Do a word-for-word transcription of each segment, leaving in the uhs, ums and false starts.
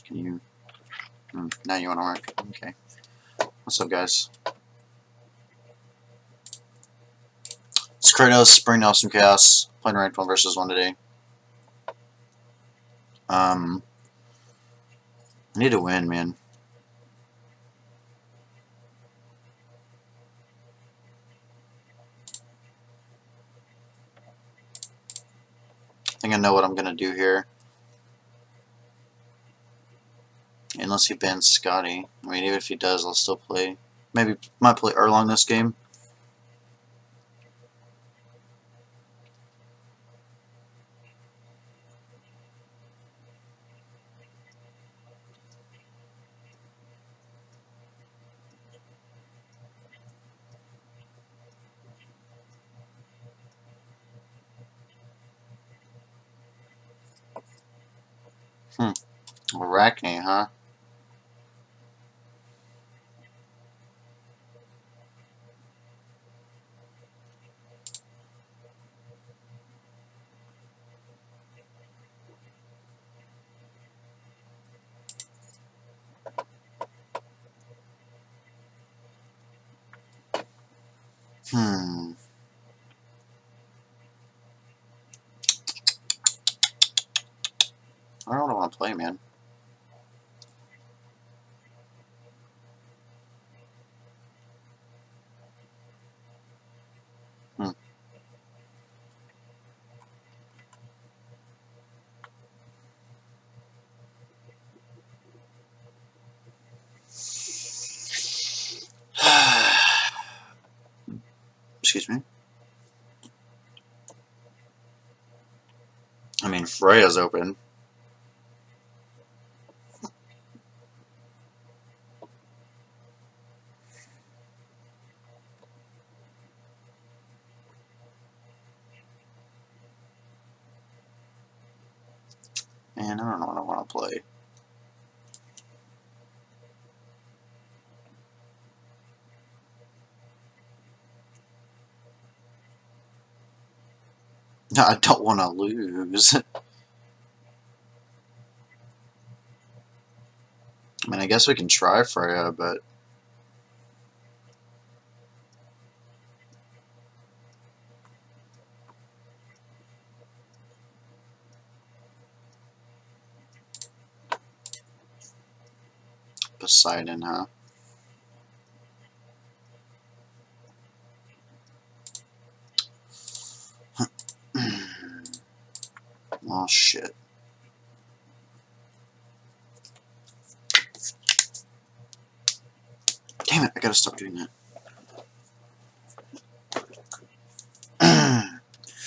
Can you... Mm, now you want to work. Okay. What's up, guys? It's Kratos, Spring Awesome Chaos. Playing ranked one versus one today. Um... I need to win, man. I think I know what I'm gonna do here. Unless he bans Scotty. I mean, even if he does, I'll still play. Maybe might play Erlong this game. Hmm. Arachne, huh? Hmm. I don't know what I want to play, man. Hmm. Excuse me. I mean, Freya's open. Man, I don't know what I want to play. No, I don't want to lose. I mean, I guess we can try Freya, but... Poseidon, huh? Oh, shit. Damn it, I gotta stop doing that.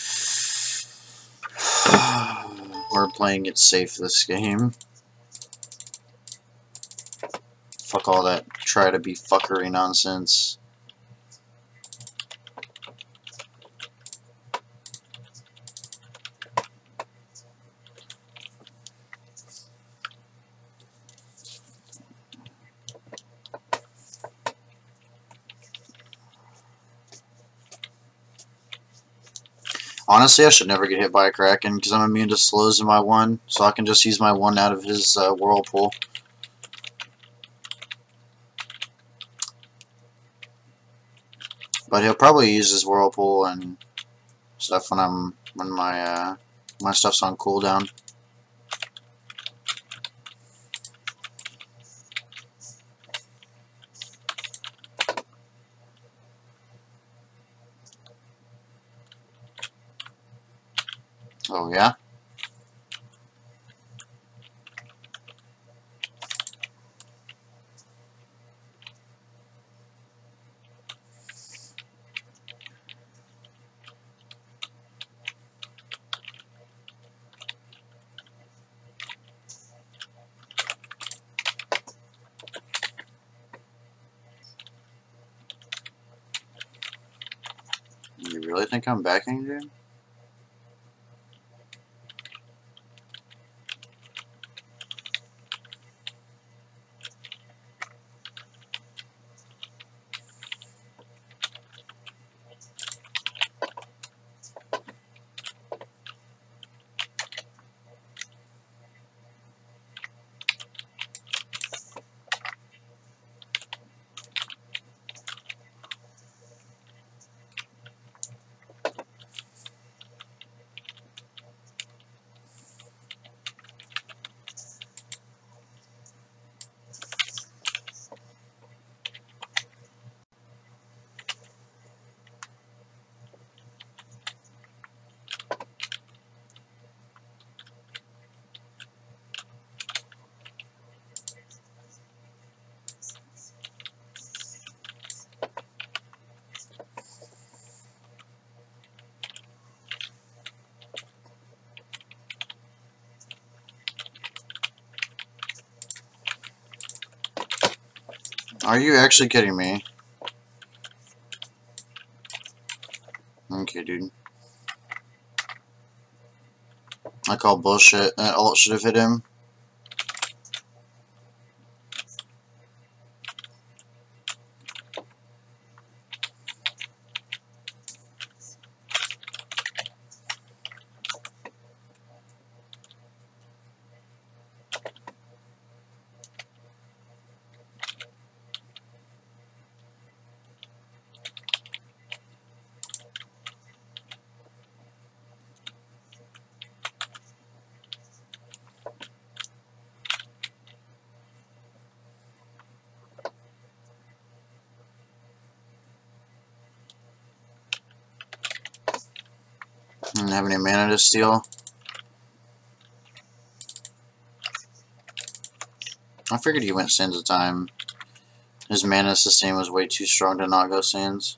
We're playing it safe this game. Fuck all that try to be fuckery nonsense. Honestly, I should never get hit by a Kraken because I'm immune to slows in my one, so I can just use my one out of his uh, Whirlpool. But he'll probably use his Whirlpool and stuff when I'm when my uh, my stuff's on cooldown. Oh yeah. You really think I'm backing, dude? Are you actually kidding me? Okay, dude. I call bullshit. That ult should have hit him. Didn't have any mana to steal. I figured he went Sands of Time. His mana sustain was way too strong to not go Sands.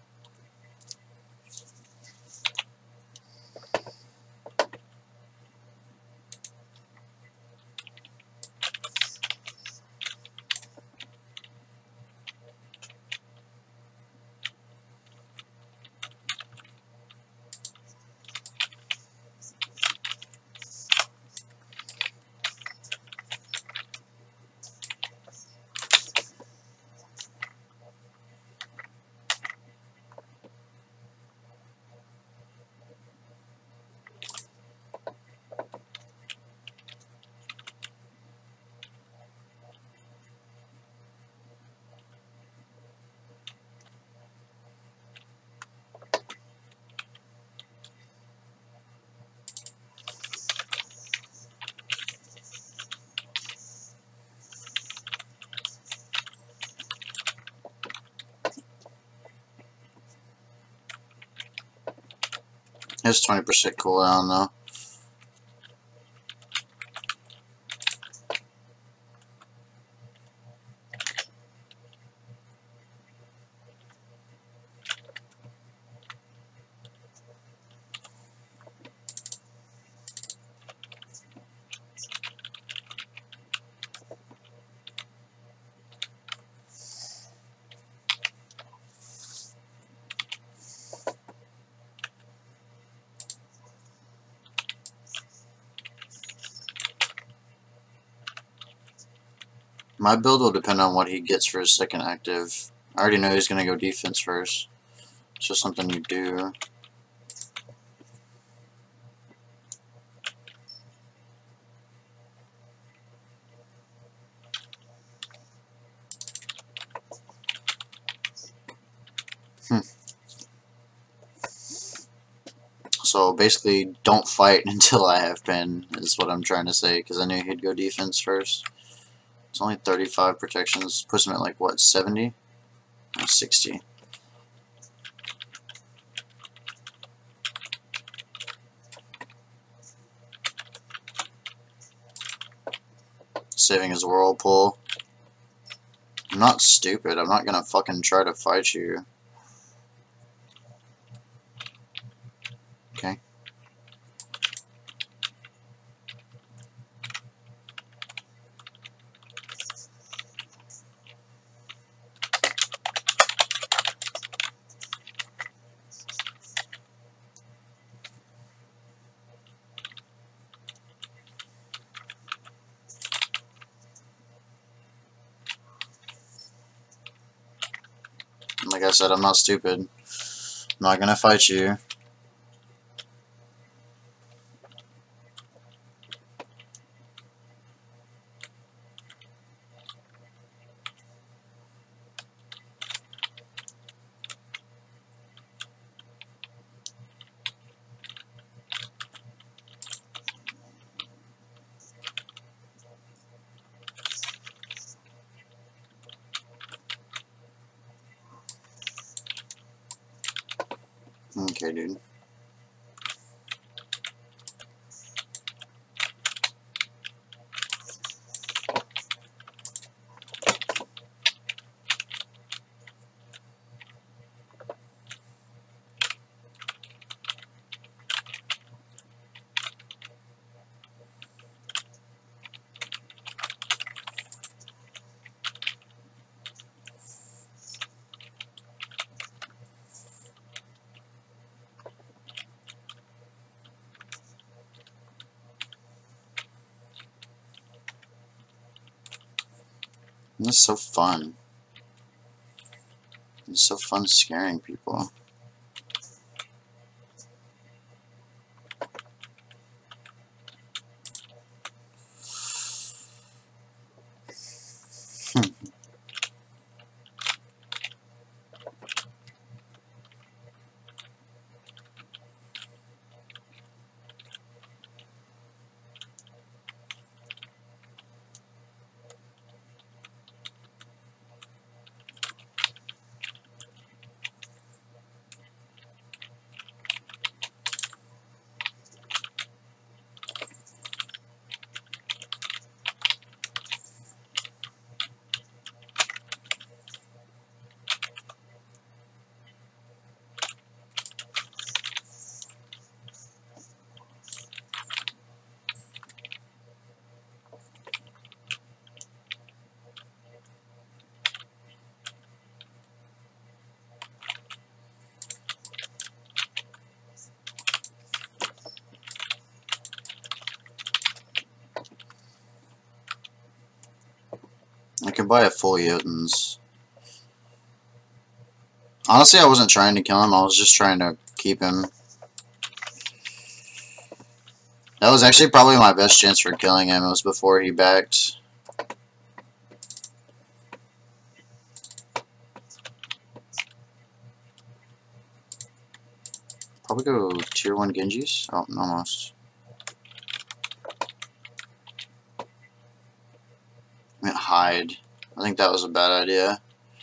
His twenty percent cooldown though. My build will depend on what he gets for his second active. I already know he's going to go defense first. It's just something you do. Hmm. So basically, don't fight until I have pen, is what I'm trying to say, because I knew he'd go defense first. It's only thirty-five protections, puts him at like, what, seventy? Or sixty. Saving his whirlpool. I'm not stupid, I'm not gonna fucking try to fight you. Okay. Like I said, I'm not stupid. I'm not gonna fight you. Okay, dude. This is so fun. It's so fun scaring people. Hmm. I could buy a full Jotuns. Honestly, I wasn't trying to kill him, I was just trying to keep him. That was actually probably my best chance for killing him. It was before he backed. Probably go tier one Genjis? Oh, almost. I meant hide. I think that was a bad idea.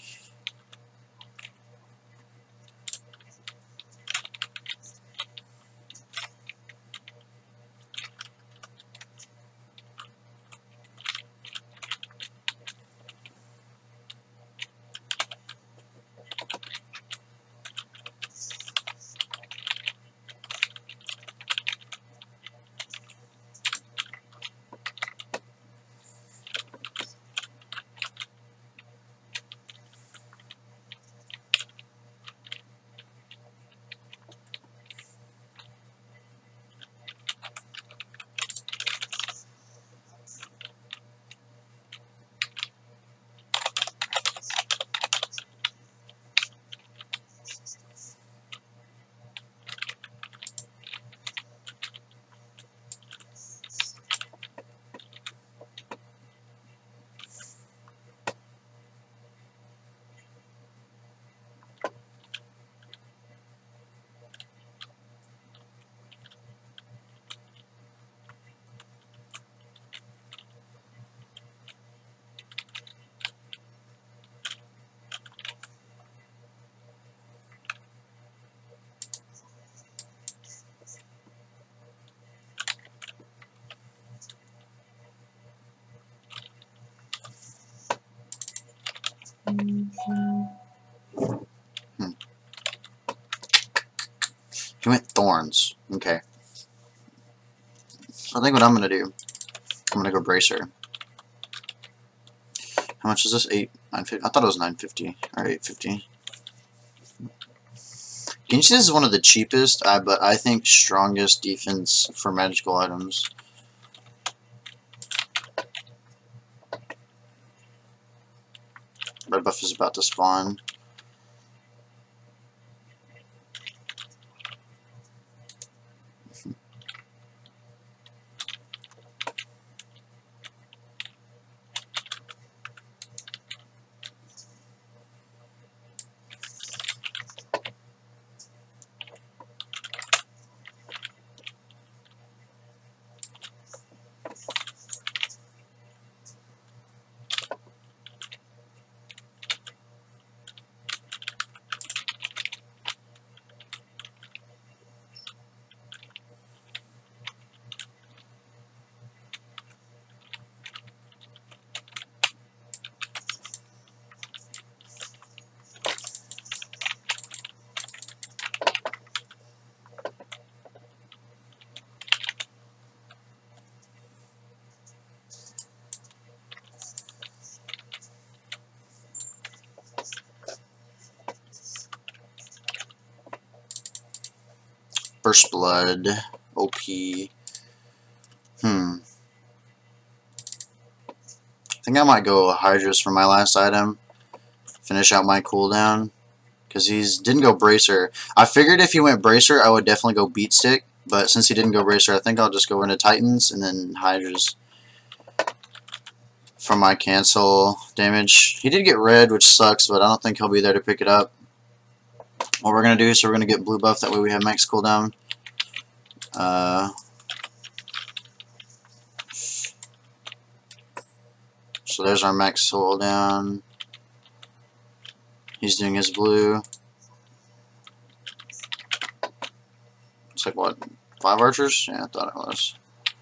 Hmm. He went Thorns. Okay. So I think what I'm gonna do, I'm gonna go Bracer. How much is this? Eight, nine fifty. I thought it was nine fifty or eight fifty. Genji is one of the cheapest, uh, but I think strongest defense for magical items. Red buff is about to spawn. First Blood, O P. Hmm. I think think I might go Hydras for my last item. Finish out my cooldown. Because he didn't go Bracer. I figured if he went Bracer, I would definitely go Beat Stick. But since he didn't go Bracer, I think I'll just go into Titans and then Hydras for my cancel damage. He did get red, which sucks, but I don't think he'll be there to pick it up. What we're going to do is so we're going to get blue buff. That way we have max cooldown. Uh, so there's our max cooldown. He's doing his blue. It's like, what, five archers? Yeah, I thought it was.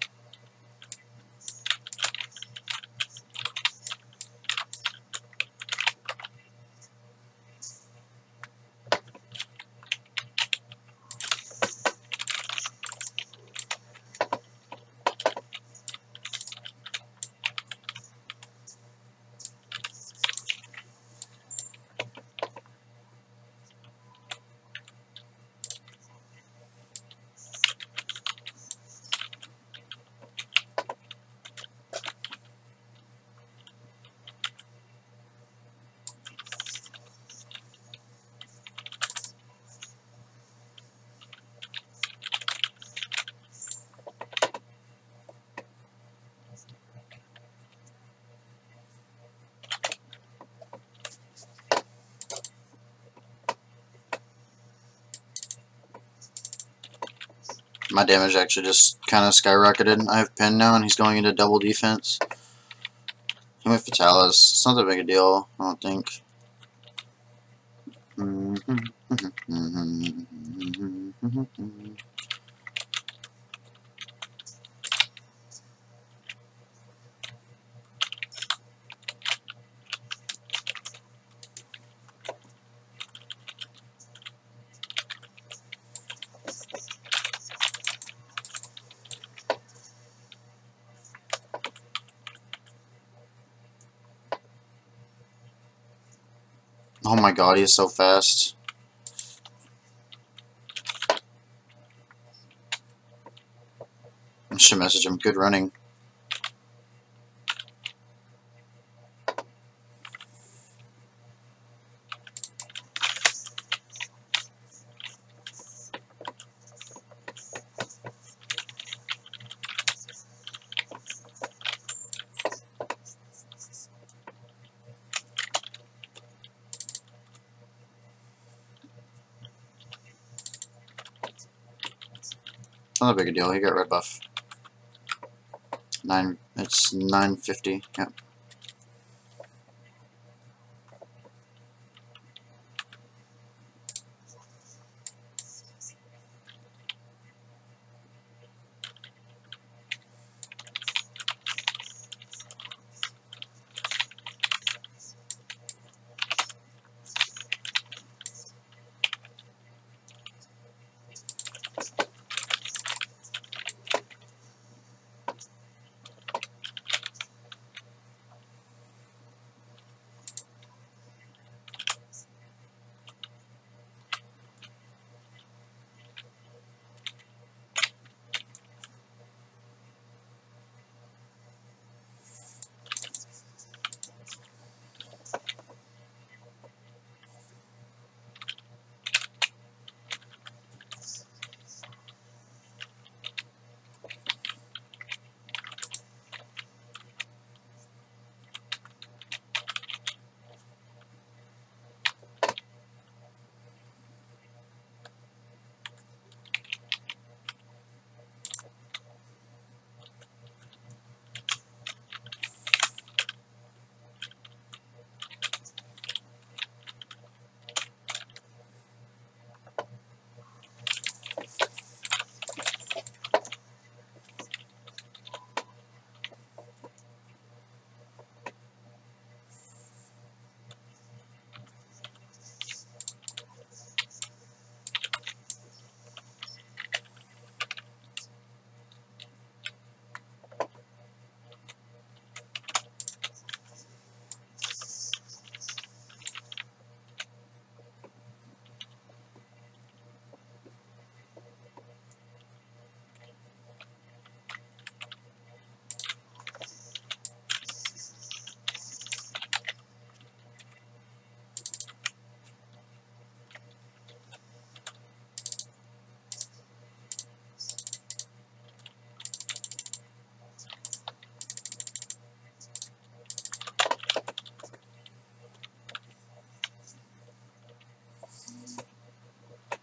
My damage actually just kind of skyrocketed. I have Pen now, and he's going into double defense. He went Fatalis. It's not that big a deal, I don't think. Oh my god, he is so fast. I should message him. Good running. Not a big a deal. He got red buff. Nine. It's nine fifty. Yep.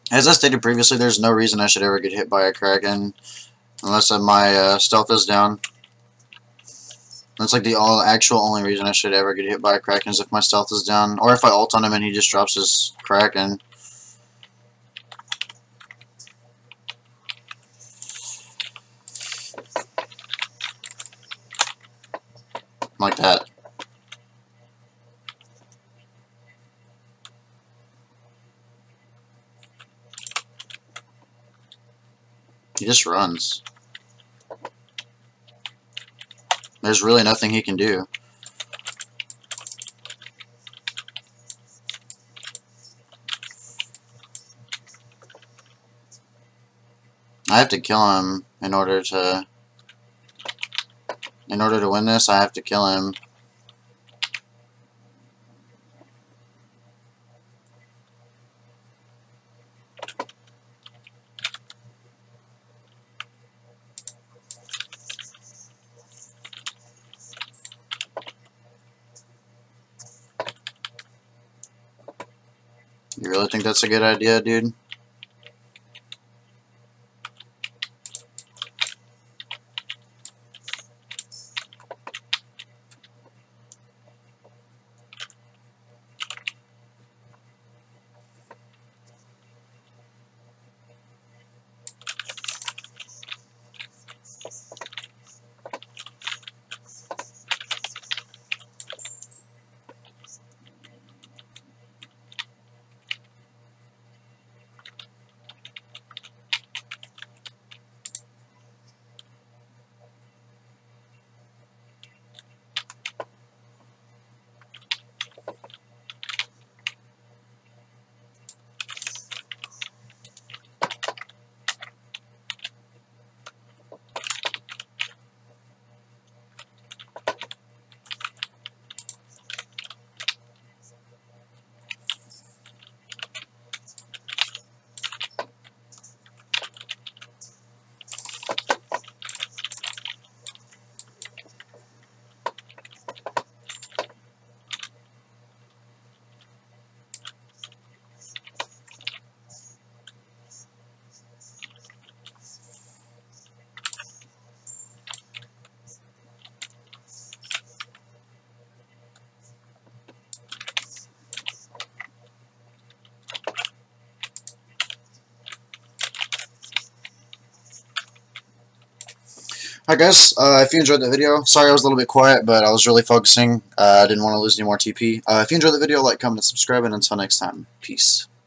As I stated previously, there's no reason I should ever get hit by a Kraken unless my uh, stealth is down. That's like the all actual only reason I should ever get hit by a Kraken is if my stealth is down, or if I ult on him and he just drops his Kraken. Like that. He just runs. There's really nothing he can do. I have to kill him in order to in order to win this. I have to kill him. You really think that's a good idea, dude? Alright guys, uh, if you enjoyed the video, sorry I was a little bit quiet, but I was really focusing. Uh, I didn't want to lose any more T P. Uh, if you enjoyed the video, like, comment, and subscribe, and until next time, peace.